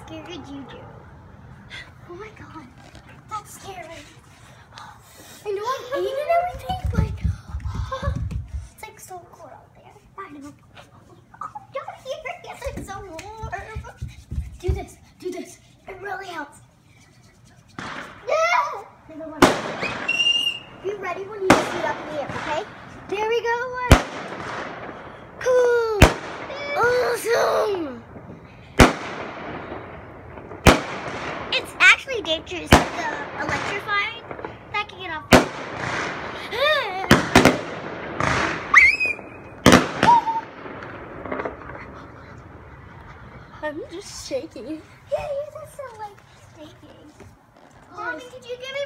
scared you do. Oh my god, that's scary. I know I'm 8 and everything, but it's like so cold out there. I know. Oh, don't hear it. Yes, it's so warm. Do this. Do this. It really helps. Yeah. Be ready when you see up in the air, okay? There we go. Cool. Awesome. It's actually dangerous. The electrifying that can get off. I'm just shaking. Yeah, you're just so like shaking. Mommy, could you give me